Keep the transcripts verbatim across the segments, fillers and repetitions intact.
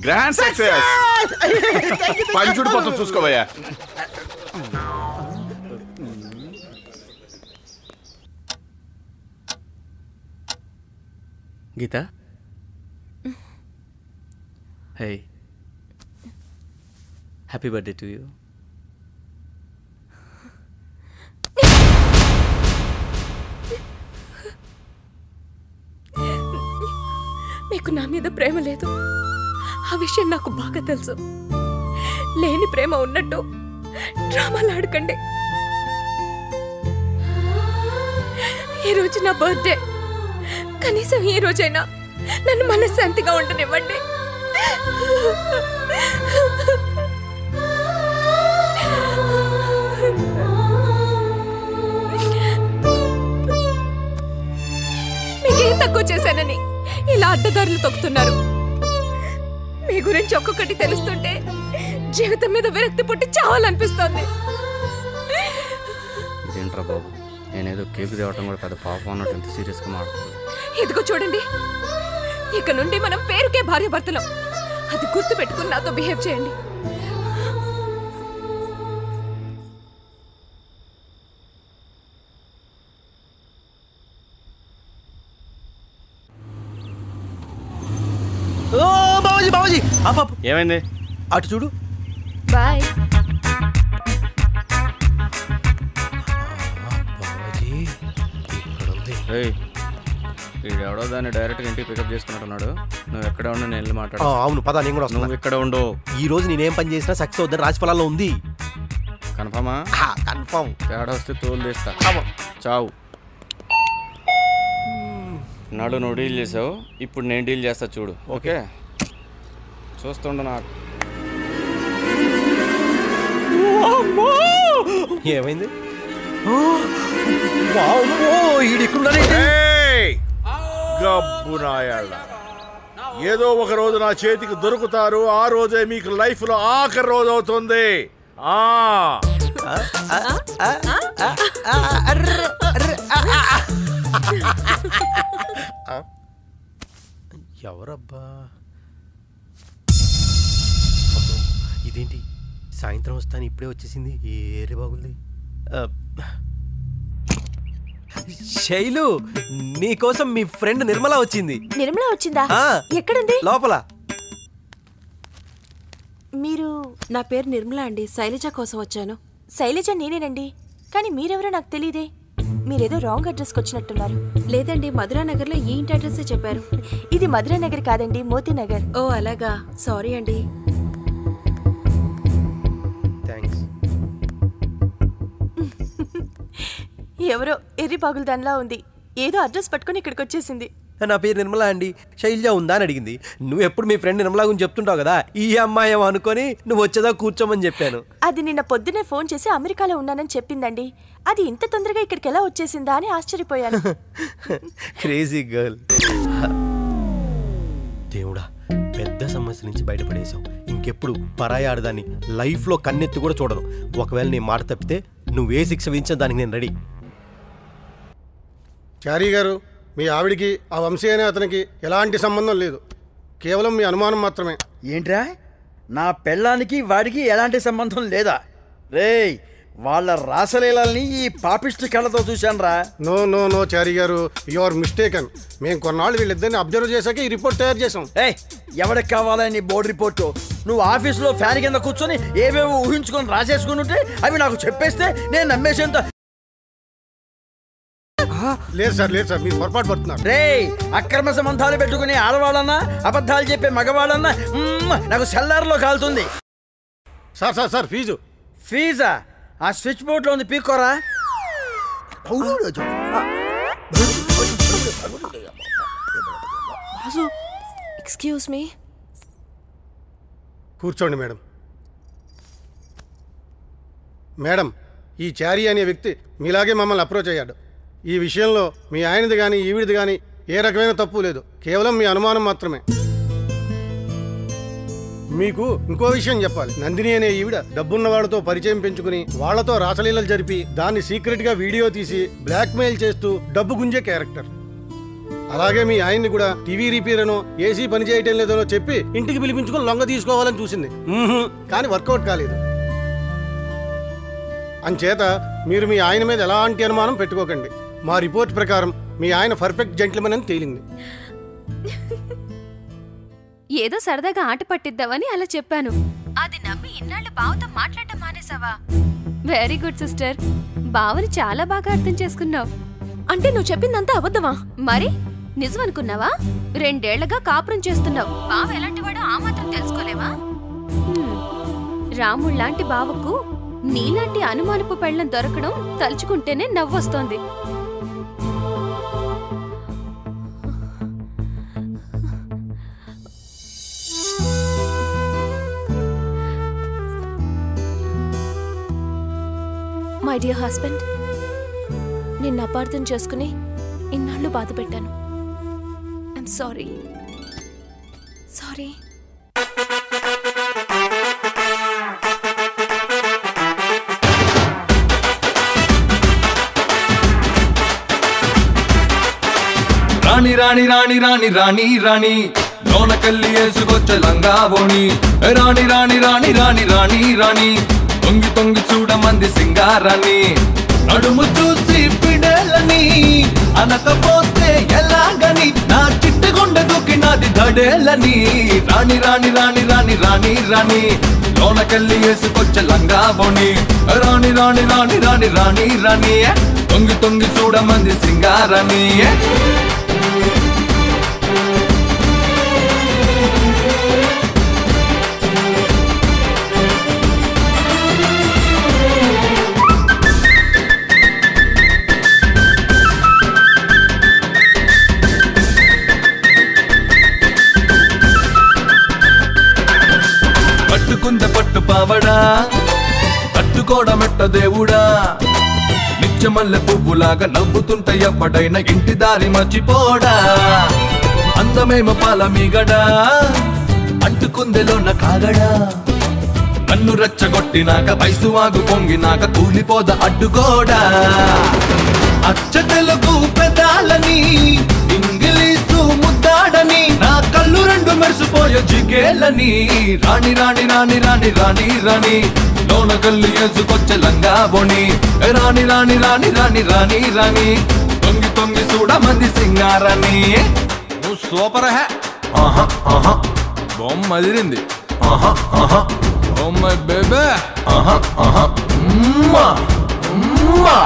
Grand success. పంచుడు మొత్తం చూసుకోవయ్యా. Geeta, hey, happy birthday to you. మీకు నా మీద ప్రేమ లేదు, ఆ విషయం నాకు బాగా తెలుసు. లేని ప్రేమ ఉన్నట్టు డ్రామాలు ఆడకండి. ఈరోజు నా బర్త్డే, కనీసం ఈ రోజైనా నన్ను మనశ్శాంతిగా ఉండనివ్వండి. మీకేం తక్కువ చేశానని ఇలా అడ్డదారులు తొక్కుతున్నారు? మీ గురించి ఒక్కొక్కటి తెలుస్తుంటే జీవితం మీద విరక్తి పుట్టి చావాలనిపిస్తోంది. ఇదేంట్రా బాబు, నేనేదో కేక్ తేవటం కూడా పెద్ద పాపం అన్నట్టు ఎంత సీరియస్గా మాట్లాడుతున్నాను. ఇదిగో చూడండి, ఇక నుండి మనం పేరుకే భార్య భర్తలం. అది గుర్తు పెట్టుకుని నాతో బిహేవ్ చేయండి. బాబాజీ బాబాజీ ఏమైంది? అటు చూడు. బాయ్. ఎవడో దాన్ని డైరెక్ట్గా ఇంటికి పికప్ చేసుకున్నట్టున్నాడు. నువ్వు ఎక్కడ ఉండు, నేను వెళ్ళి మాట్లాడు. అవును పదా, నేను కూడా నువ్వు ఇక్కడ ఉండు. ఈ రోజు నేనేం పని చేసినా సక్సెస్ అవుద్దని రాజు ఫలాల్లో ఉంది. కన్ఫర్మా? కన్ఫర్మ్. తేడా వస్తే తోలు తీస్తా. చావు. నాడు నువ్వు డీల్ చేసావు, ఇప్పుడు నేను డీల్ చేస్తా చూడు. ఓకే, చూస్తుండ నాకు. ఏమైంది? ఏదో ఒక రోజు నా చేతికి దొరుకుతారు. ఆ రోజే మీకు లైఫ్ లో ఆఖరి రోజు అవుతుంది. ఆ ఎవరబ్బా ఇదేంటి? సాయంత్రం వస్తాను ఇప్పుడే వచ్చేసింది. ఏరే బాగుంది. శైలు, నీకోసం మీ ఫ్రెండ్ నిర్మల వచ్చింది. నిర్మల వచ్చిందా? ఎక్కడుంది? లోపల. మీరు? నా పేరు నిర్మల అండి, శైలజ కోసం వచ్చాను. శైలజ నేనేనండి, కానీ మీరెవరో నాకు తెలియదే. మీరేదో రాంగ్ అడ్రస్కి వచ్చినట్టున్నారు. లేదండి, మధురానగర్లో ఈ ఇంటి అడ్రస్సే చెప్పారు. ఇది మధురానగర్ కాదండి, మోతీనగర్. ఓ అలాగా, సారీ అండి. థ్యాంక్స్. ఎవరో ఎర్రి పాగులు దానిలా ఉంది, ఏదో అడ్రస్ పట్టుకొని ఇక్కడికి వచ్చేసింది. నా పేరు నిర్మల అండి, శైలజ ఉందా అని అడిగింది. నువ్వు ఎప్పుడు మీ ఫ్రెండ్ నిర్మల గురించి చెప్తుంటావు కదా, ఈ అమ్మాయి ఏమో అనుకొని నువ్వు వచ్చేదా కూర్చోమని చెప్పాను. అది నిన్న పొద్దునే ఫోన్ చేసి అమెరికాలో ఉన్నానని చెప్పిందండి. అది ఇంత తొందరగా ఇక్కడికి ఎలా వచ్చేసిందా అని ఆశ్చర్యపోయాను. Crazy girl. దేవుడా, పెద్ద సమస్య నుంచి బయటపడేశావు. ఇంకెప్పుడు పరాయి ఆడదాన్ని లైఫ్లో కన్నెత్తి కూడా చూడను. ఒకవేళ నీ మాట తప్పితే నువ్వే శిక్ష విధించిన దానికి నేను రెడీ. చారీ గారు, మీ ఆవిడికి ఆ వంశీ అనే అతనికి ఎలాంటి సంబంధం లేదు, కేవలం మీ అనుమానం మాత్రమే. ఏంట్రా, నా పెళ్ళానికి వాడికి ఎలాంటి సంబంధం లేదా? రేయ్, వాళ్ళ రాసలీలని ఈ పాపిష్టి కళ్ళతో చూశాను రా. నో నో నో చారీ గారు, యు ఆర్ మిస్టేకన్. మేము కొన్నాళ్ళు వీళ్ళిద్దరిని అబ్జర్వ్ చేశాక ఈ రిపోర్ట్ తయారు చేసాం. ఏయ్, ఎవరికి కావాలని బోర్డు రిపోర్టు? నువ్వు ఆఫీసులో ఫ్యాన్ కింద కూర్చొని ఏవేవో ఊహించుకొని రాసేసుకుని ఉంటే అవి నాకు చెప్పేస్తే నేను నమ్మేసేంత. లేదు సార్, లేదు సార్, మీరు పొరపాటు పడుతున్నారు. రేయ్, అక్రమ సంబంధాలు పెట్టుకుని ఆడవాళ్ళన్నా అబద్ధాలు చెప్పే మగవాళ్ళన్నా నాకు సెల్లార్లో కాలుతుంది. Sir sir sir fees. ఫీజా? ఆ స్విచ్ బోర్డులో ఉంది, పీక్కోరా. Excuse me. కూర్చోండి మేడం. మేడం, ఈ చారీ అనే వ్యక్తి మీలాగే మమ్మల్ని అప్రోచ్ అయ్యాడు. ఈ విషయంలో మీ ఆయనది కానీ ఈవిడిది కానీ ఏ రకమైన తప్పు లేదు, కేవలం మీ అనుమానం మాత్రమే. మీకు ఇంకో విషయం చెప్పాలి. నందిని అనే ఈవిడ డబ్బున్న వాళ్ళతో పరిచయం పెంచుకుని వాళ్లతో రాసలీలలు జరిపి దాన్ని సీక్రెట్ గా వీడియో తీసి బ్లాక్ మెయిల్ చేస్తూ డబ్బు గుంజే క్యారెక్టర్. అలాగే మీ ఆయన్ని కూడా టీవీ రిపేర్ అనో ఏసీ పని చేయటం లేదనో చెప్పి ఇంటికి పిలిపించుకొని లొంగ తీసుకోవాలని చూసింది. కానీ వర్కౌట్ కాలేదు. అంచేత మీరు మీ ఆయన మీద ఎలాంటి అనుమానం పెట్టుకోకండి. మా రిపోర్ట్ ప్రకారం మీ ఆయన పర్ఫెక్ట్ జెంట్లమెన్ అని తేలింది. ఏదో సరదాగా ఆట పట్టిద్దామని అలా చెప్పాను. అది నమ్మి ఇన్నాళ్ళు బావతో మాట్లాడటం మానేసావా? Very good sister. బావని చాలా బాగా అర్థం చేసుకున్నావు. అంటే నువ్వు చెప్పిందంతా అబద్ధమా? మరి నిజం అనుకున్నావా? రెండేళ్లగా కాపురం చేస్తున్నావు. బావ ఎలాంటివాడో ఆ మాత్రం తెలుసుకోలేవా? రాముళ్లాంటి బావకు నీలాంటి అనుమానపు పెళ్ళం దొరకడం తలుచుకుంటేనే నవ్వొస్తోంది. మై డియర్ హస్బెండ్, నిన్ను అపార్థం చేసుకుని ఇన్నాళ్ళు బాధ పెట్టాను. ఐఎమ్ సారీ సారీ రాణి రాణి రాణి రాణి రాణి రాణి లోనకెళ్ళి వేసుకొచ్చే లంగావోని. రాణి రాణి రాణి రాణి రాణి రాణి తొంగి తొంగి చూడమంది సింగారాన్ని. నడుము చూసి పిడేలని అనకపోతే ఎలాగని నా చిట్టు గుండె దూకినది ధడేలని. రాణి రాణి రాణి రాణి రాణి రాణి లోనకెళ్ళి వేసుకొచ్చే లంగావోని. రాణి రాణి రాణి రాణి రాణి రాణి తొంగి తొంగి చూడమంది సింగారాన్ని. పట్టుకుంద పట్టు పావడా తట్టుకోవడమెట్ట దేవుడా. నిత్యమల్లె పువ్వులాగా నవ్వుతుంటే ఎవ్వడైనా ఇంటి దారి మర్చిపోడా. అందమేమో పాల మీగడా అంటుకుందెలోన కాగడా. నన్ను రెచ్చగొట్టినాక వయసు వాగు పొంగినాక కూలిపోద అడ్డుకోడా. అచ్చ తెలుగు పెదాలని ఇంగ్లీషు ముద్దాడని నా కళ్ళు రెండు మెరిసిపోయే జిగేలని. రాణి రాణి రాణి రాణి రాణి రాణి లోన కళ్ళు వేసుకొచ్చే లంగావోని. రాణి రాణి రాణి రాణి రాణి రాణి తొంగి తొంగి చూడమంది సింగారాన్ని. నువ్వు సూపర్ హే. ఆహా ఆహా బొమ్మ అదిరింది. ఆహా ఆహా ఓ మై బేబీ. ఆహా ఆహా అమ్మా అమ్మా.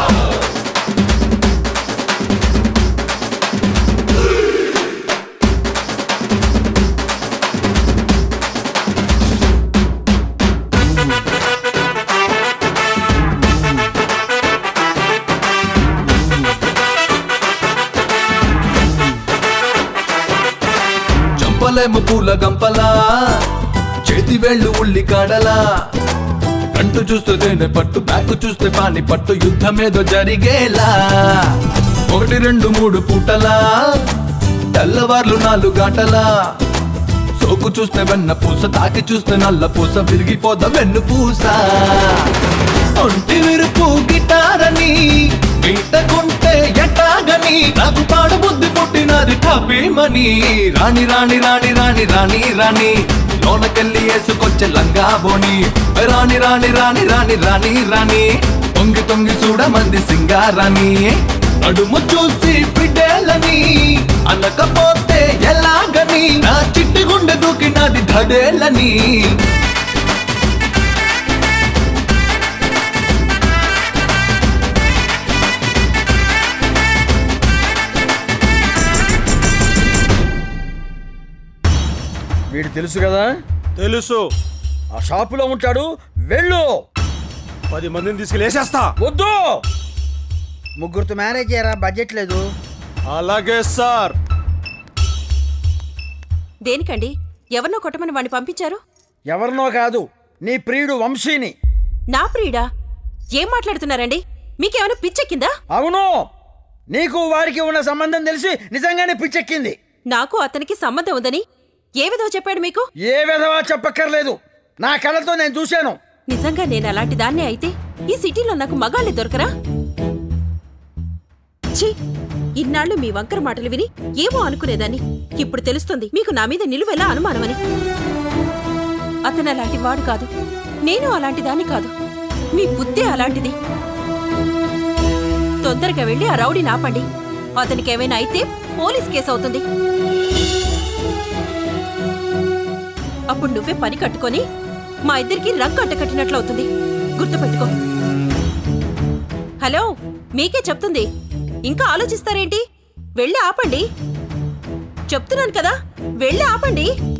చంపలేము పూల గంపలా చేతి వేళ్ళు ఉల్లి కాడలా. కంటు చూస్తే తేనె పట్టు బ్యాక్ చూస్తే పాని పట్టు యుద్ధమేదో జరిగేలా. ఒకటి రెండు మూడు పూటలా తెల్లవార్లు నాలుగు గంటలా. సోకు చూస్తే వెన్న పూస తాకి చూస్తే నల్ల పూస విరిగిపోద వెన్ను పూస. ఒంటి విరుపు గిటారని మీటకుంటే ఎట్టాగని నాకు పాడు బుద్ధి పుట్టినది ఠపీమని. రాణి రాణి రాణి రాణి రాణి రాణి లోనకెళ్ళి వేసుకొచ్చే లంగావోని. రాణి రాణి రాణి రాణి రాణి రాణి తొంగి తొంగి చూడమంది సింగారాన్ని. నడుము చూసి బిడ్డేలని అనకపోతే ఎలాగని నా చిట్టి గుండె దూకినది ధడేలని. వీడు తెలుసు కదా? తెలుసు. ఆ షాపులో ఉంటాడు. వెళ్ళు. పది మందిని తీసుకెళ్ళేసేస్తా. వద్దు, ముగ్గురితో మేనేజ్ చేయరా, బడ్జెట్ లేదు. అలాగే సార్. దేనికండి? ఎవరినో కొట్టమని వాడిని పంపించారు? ఎవరినో కాదు, నీ ప్రియుడు వంశీని. నా ప్రియుడా? ఏం మాట్లాడుతున్నారండి? మీకేమైనా పిచ్చెక్కిందా? అవును, నీకు వారికి ఉన్న సంబంధం తెలిసి నిజంగానే పిచ్చెక్కింది. నాకు అతనికి సంబంధం ఉందని ఏ విధవ చెప్పాడు మీకు? ఏ విధవా చెప్పక్కర్లేదు, నా కళ్ళతో నేను చూశాను. నిజంగా నేను అలాంటి దాన్నే అయితే ఈ సిటీలో నాకు మగాళ్ళే దొరకరా? ఛీ, ఇన్నాళ్ళు మీ వంకర మాటలు విని ఏమో అనుకునేదాన్ని. ఇప్పుడు తెలుస్తుంది మీకు నా మీద నిలువెలా అనుమానమని. అతను అలాంటి వాడు కాదు, నేను అలాంటి దాన్ని కాదు. మీ బుద్ధే అలాంటిది. తొందరగా వెళ్ళి ఆ రౌడీని ఆపండి. అతనికి ఏమైనా అయితే పోలీస్ కేసు అవుతుంది. అప్పుడు నువ్వే పని కట్టుకొని మా ఇద్దరికి రంగు అంటకట్టినట్లు అవుతుంది. గుర్తుపెట్టుకో. హలో, మీకే చెప్తుంది. ఇంకా ఆలోచిస్తారేంటి? వెళ్ళి ఆపండి. చెప్తున్నాను కదా, వెళ్ళి ఆపండి.